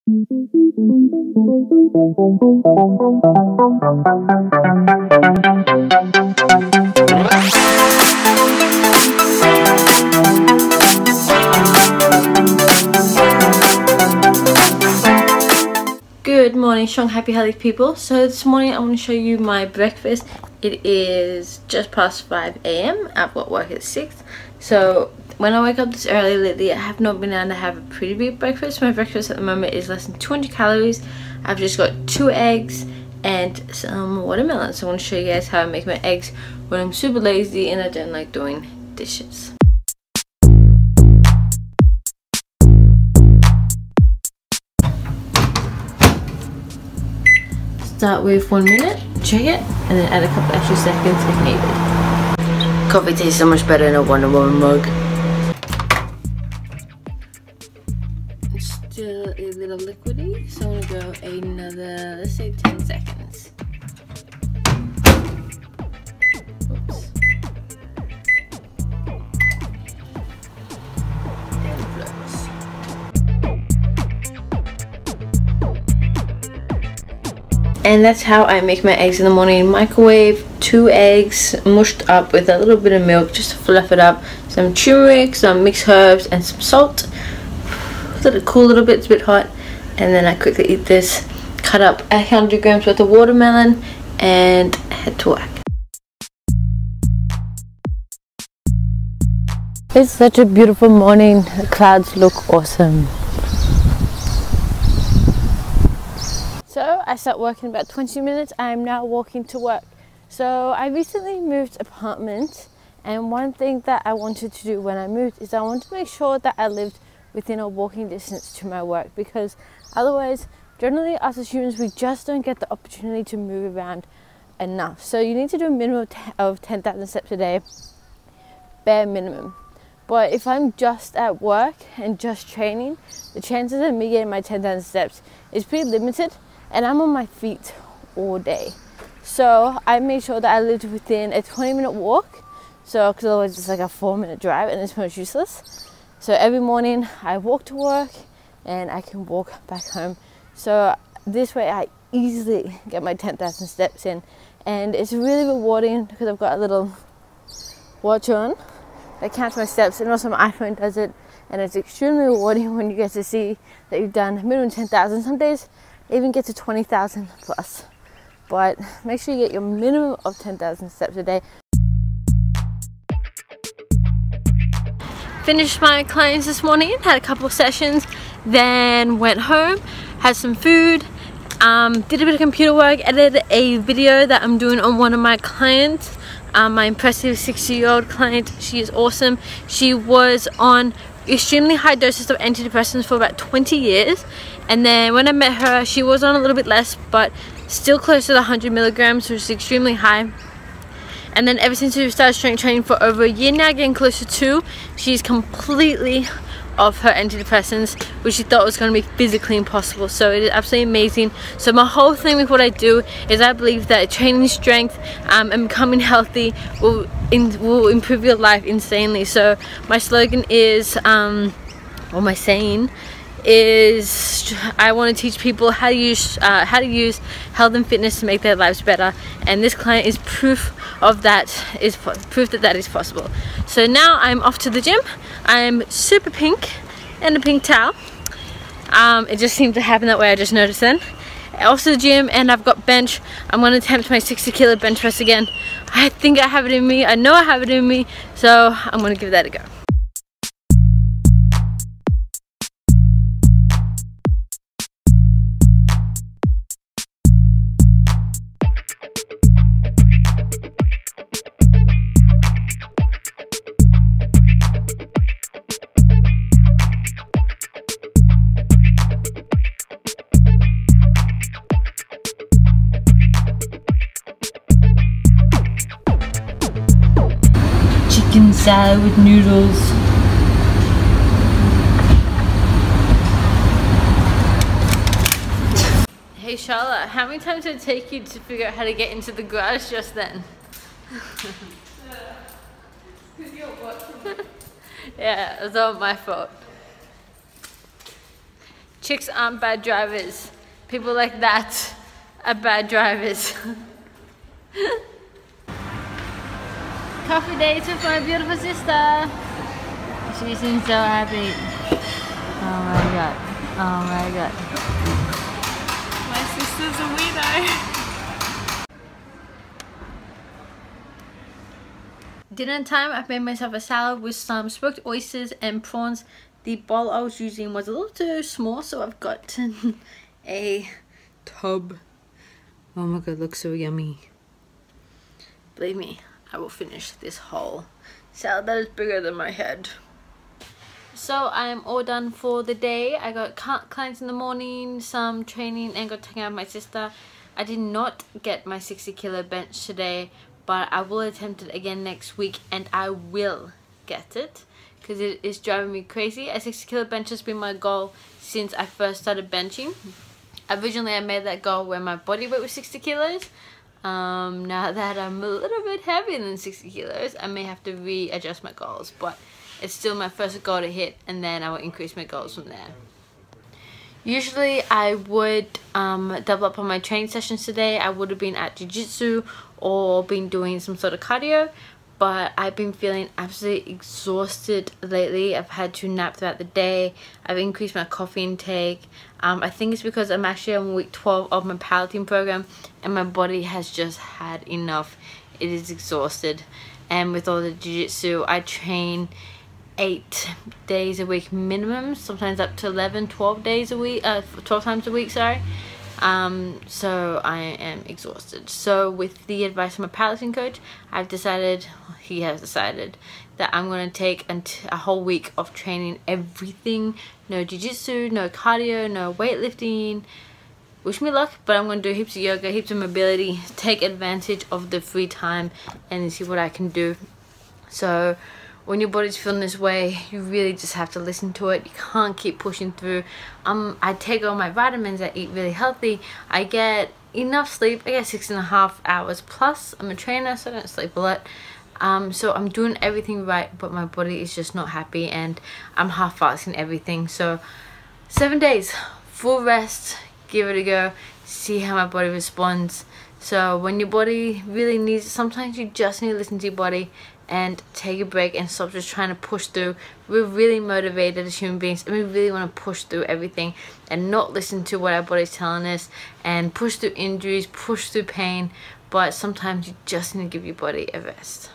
Good morning, strong, happy, healthy people. So this morning I want to show you my breakfast. It is just past 5 a.m. I've got work at 6. So when I wake up this early lately, I have not been able to have a pretty big breakfast. My breakfast at the moment is less than 200 calories. I've just got 2 eggs and some watermelon. So I want to show you guys how I make my eggs when I'm super lazy and I don't like doing dishes. Start with 1 minute, check it, and then add a couple extra seconds if needed. Coffee tastes so much better in a Wonder Woman mug. It's still a little liquidy, so I'm gonna go another, let's say 10 seconds. Oops. And that's how I make my eggs in the morning. Microwave 2 eggs mushed up with a little bit of milk just to fluff it up, some turmeric, some mixed herbs, and some salt. Let it cool a little bit, it's a bit hot, and then I quickly eat this. Cut up 100 grams worth of watermelon and head to work. It's such a beautiful morning. The clouds look awesome. So I start working in about 20 minutes. I'm now walking to work. So I recently moved apartment, and one thing that I wanted to do when I moved is I wanted to make sure that I lived within a walking distance to my work, because otherwise, generally us as humans, we just don't get the opportunity to move around enough. So you need to do a minimum of 10,000 steps a day, bare minimum. But if I'm just at work and just training, the chances of me getting my 10,000 steps is pretty limited. And I'm on my feet all day. So I made sure that I lived within a 20-minute walk. So, because otherwise it's like a 4-minute drive and it's most useless. So every morning I walk to work and I can walk back home. So this way I easily get my 10,000 steps in. And it's really rewarding because I've got a little watch on that counts my steps, and also my iPhone does it. And it's extremely rewarding when you get to see that you've done minimum 10,000. Some days even get to 20,000 plus, but make sure you get your minimum of 10,000 steps a day. Finished my clients this morning, had a couple of sessions, then went home, had some food, did a bit of computer work, edited a video that I'm doing on one of my clients, my impressive 60-year-old client. She is awesome. She was on extremely high doses of antidepressants for about 20 years, and then when I met her she was on a little bit less, but still close to the 100 milligrams, which is extremely high. And then ever since we started strength training for over a year now, getting closer to 2, she's completely off her antidepressants, which she thought was going to be physically impossible. So it is absolutely amazing. So my whole thing with what I do is I believe that training strength and becoming healthy will improve your life insanely. So my slogan is, or my saying is, I want to teach people how to use health and fitness to make their lives better, and this client is proof of that, proof that that is possible. So now I'm off to the gym. I'm super pink and a pink towel. It just seemed to happen that way, I just noticed then. Off to the gym, and I've got bench. I'm going to attempt my 60-kilo bench press again. I think I have it in me. I know I have it in me, so I'm going to give that a go. Chicken salad with noodles. Hey Charlotte, how many times did it take you to figure out how to get into the garage just then? Yeah, it was all my fault. Chicks aren't bad drivers. People like that are bad drivers. Coffee dates with my beautiful sister. She seems so happy. Oh my god. Oh my god. My sister's a weirdo. Dinner time, I've made myself a salad with some smoked oysters and prawns. The bowl I was using was a little too small, so I've got a tub. Oh my god, looks so yummy. Believe me, I will finish this whole salad that is bigger than my head. So I am all done for the day. I got clients in the morning, some training, and got to hang out with my sister. I did not get my 60 kilo bench today, but I will attempt it again next week, and I will get it because it is driving me crazy. A 60 kilo bench has been my goal since I first started benching. Originally I made that goal when my body weight was 60 kilos. Now that I'm a little bit heavier than 60 kilos, I may have to readjust my goals, but it's still my first goal to hit, and then I will increase my goals from there. Usually I would double up on my training sessions today. I would have been at jiu-jitsu or been doing some sort of cardio, but I've been feeling absolutely exhausted lately. I've had to nap throughout the day. I've increased my coffee intake. I think it's because I'm actually on week 12 of my powerlifting program, and my body has just had enough. It is exhausted, and with all the jiu-jitsu, I train 8 days a week minimum, sometimes up to 11, 12 days a week, 12 times a week, sorry. So I am exhausted. So with the advice of my powerlifting coach, he has decided that I'm going to take a whole week of training everything. No jiu-jitsu, no cardio, no weightlifting. Wish me luck, but I'm going to do heaps of yoga, heaps of mobility, take advantage of the free time and see what I can do. So when your body's feeling this way, you really just have to listen to it. You can't keep pushing through. I take all my vitamins, I eat really healthy, I get enough sleep. I get 6.5 hours plus. I'm a trainer, so I don't sleep a lot. So I'm doing everything right, but my body is just not happy, and I'm half fasting everything. So 7 days, full rest, give it a go, see how my body responds. So when your body really needs it, sometimes you just need to listen to your body and take a break and stop just trying to push through. We're really motivated as human beings, and we really want to push through everything and not listen to what our body's telling us and push through injuries, push through pain. But sometimes you just need to give your body a rest.